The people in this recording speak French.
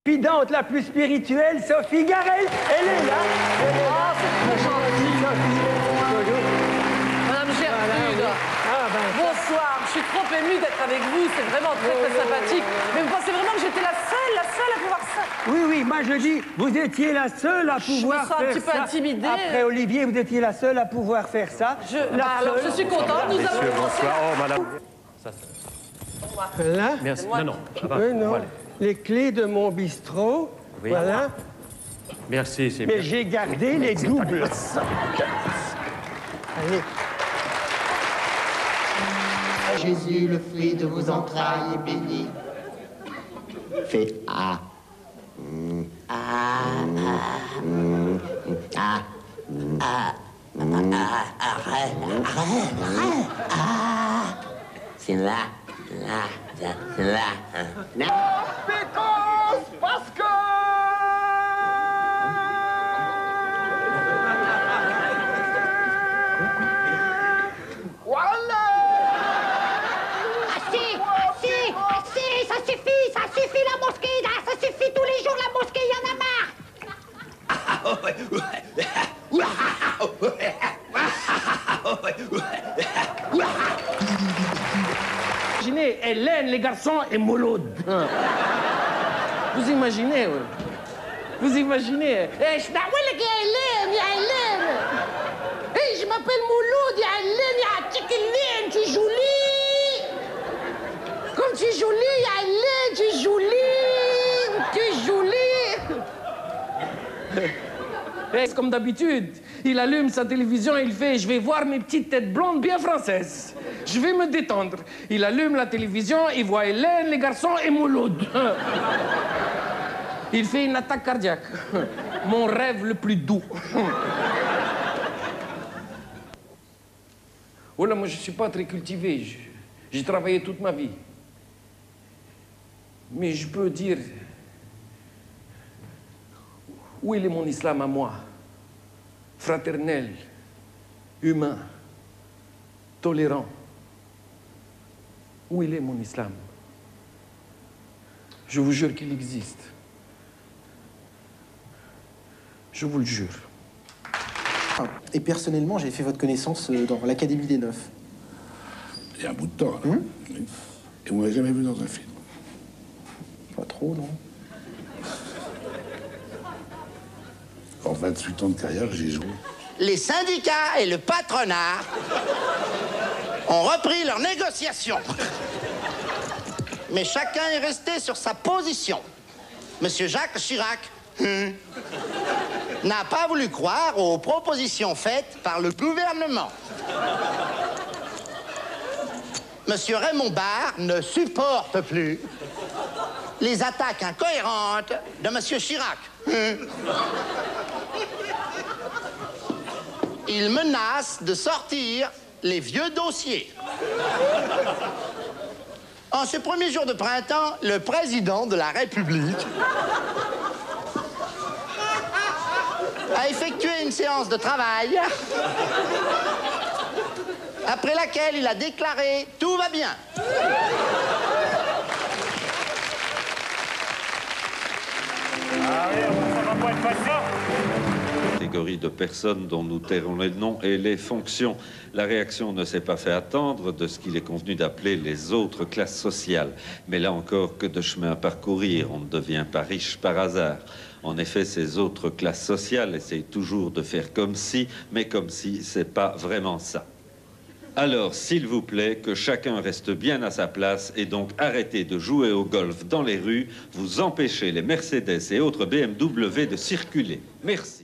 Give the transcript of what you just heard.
confidente la plus spirituelle, Sophie Garel. Elle est là. Elle est là. C'est trop gentil. Sophie. Madame Gertrude. Voilà, oui. Bonsoir. Je suis trop émue d'être avec vous. C'est vraiment très sympathique. Mais vous pensez vraiment que j'étais la seule à pouvoir ça? Oui, oui, moi je dis, vous étiez la seule à pouvoir faire ça. Je me sens un petit peu intimidée. Après Olivier, vous étiez la seule à pouvoir faire ça. Alors, je suis contente. Nous avons commencé. Oh, madame. Voilà. Merci. Non, ça va. Oui, non. Voilà. Les clés de mon bistrot. Oui. Voilà. Merci, c'est Mais bien. j'ai gardé les doubles. Allez. Jésus, le fruit de vos entrailles est béni. Fais A. C'est là, c'est là. Parce que... Ça suffit la mosquée, là, ça suffit tous les jours la mosquée, il y en a marre. Imaginez, Hélène, les garçons, et Mouloud. Vous imaginez, oui. Vous imaginez. Eh, je m'appelle Hélène, ya Hélène. Eh, je m'appelle Mouloud, ya Hélène, ya Tchikilène, tu es jolie. Comme tu es jolie, ya Hélène, tu es jolie. Tu es jolie. C'est comme d'habitude. Il allume sa télévision et il fait « Je vais voir mes petites têtes blondes bien françaises. Je vais me détendre. » Il allume la télévision, il voit Hélène, les garçons et Mouloud. Il fait une attaque cardiaque. Mon rêve le plus doux. Oh là, moi, je ne suis pas très cultivé. J'ai travaillé toute ma vie. Mais je peux dire... Où est mon islam à moi? Fraternel, humain, tolérant. Où il est mon islam? Je vous jure qu'il existe. Je vous le jure. Et personnellement, j'ai fait votre connaissance dans l'Académie des Neufs. Il y a un bout de temps, là. Oui. Et vous m'avez jamais vu dans un film. Pas trop, non? En 28 ans de carrière, j'ai joué. Les syndicats et le patronat ont repris leurs négociations. Mais chacun est resté sur sa position. Monsieur Jacques Chirac n'a pas voulu croire aux propositions faites par le gouvernement. Monsieur Raymond Barre ne supporte plus les attaques incohérentes de Monsieur Chirac. Il menace de sortir les vieux dossiers. En ce premier jour de printemps, le président de la République a effectué une séance de travail après laquelle il a déclaré « Tout va bien ». Catégorie de personnes dont nous tairons les noms et les fonctions. La réaction ne s'est pas fait attendre de ce qu'il est convenu d'appeler les autres classes sociales. Mais là encore, que de chemin à parcourir, on ne devient pas riche par hasard. En effet, ces autres classes sociales essayent toujours de faire comme si, mais comme si c'est pas vraiment ça. Alors, s'il vous plaît, que chacun reste bien à sa place et donc arrêtez de jouer au golf dans les rues, vous empêchez les Mercedes et autres BMW de circuler. Merci.